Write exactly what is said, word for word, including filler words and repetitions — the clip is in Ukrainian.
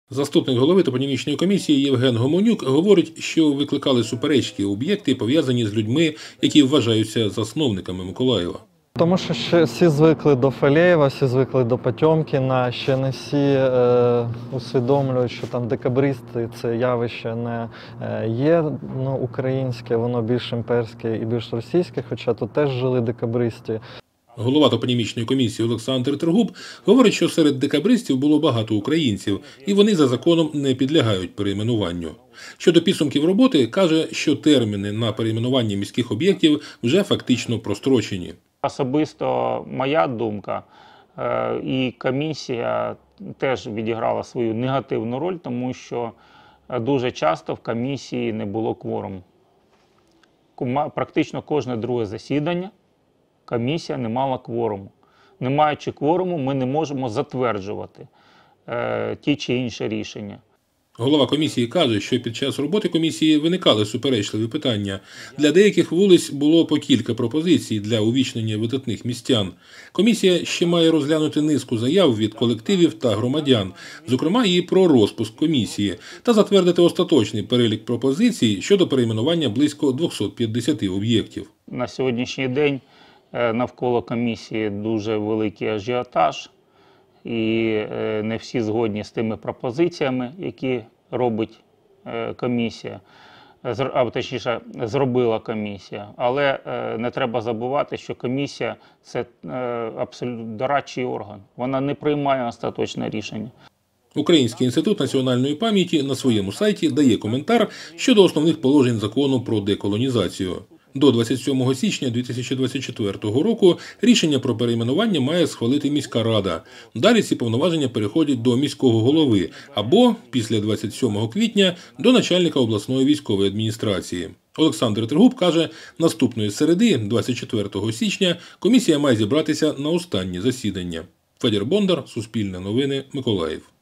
Заступник голови топонімічної комісії Євген Гомонюк говорить, що викликали суперечки об'єкти, пов'язані з людьми, які вважаються засновниками Миколаєва. Тому що ще всі звикли до Фалєєва, всі звикли до Потьомкіна, ще не всі е, усвідомлюють, що там декабристи – це явище не е, є ну, українське, воно більш імперське і більш російське, хоча тут теж жили декабристи. Голова топонімічної комісії Олександр Трегуб говорить, що серед декабристів було багато українців, і вони за законом не підлягають перейменуванню. Щодо підсумків роботи, каже, що терміни на перейменування міських об'єктів вже фактично прострочені. Особисто моя думка, і комісія теж відіграла свою негативну роль, тому що дуже часто в комісії не було кворуму. Практично кожне друге засідання комісія не мала кворуму. Не маючи кворуму, ми не можемо затверджувати е, ті чи інші рішення. Голова комісії каже, що під час роботи комісії виникали суперечливі питання. Для деяких вулиць було по кілька пропозицій для увічнення видатних містян. Комісія ще має розглянути низку заяв від колективів та громадян, зокрема і про розпуск комісії, та затвердити остаточний перелік пропозицій щодо перейменування близько двохсот п'ятдесяти об'єктів. На сьогоднішній день навколо комісії дуже великий ажіотаж, і не всі згодні з тими пропозиціями, які робить комісія, а точніше зробила комісія. Але не треба забувати, що комісія – це абсолютно дорадчий орган. Вона не приймає остаточне рішення. Український інститут національної пам'яті на своєму сайті дає коментар щодо основних положень закону про деколонізацію. До двадцять сьомого січня дві тисячі двадцять четвертого року рішення про перейменування має схвалити міська рада. Далі ці повноваження переходять до міського голови або, після двадцять сьомого квітня, до начальника обласної військової адміністрації. Олександр Трегуб каже, наступної середи, двадцять четвертого січня, комісія має зібратися на останнє засідання. Федір Бондар, Суспільне новини, Миколаїв.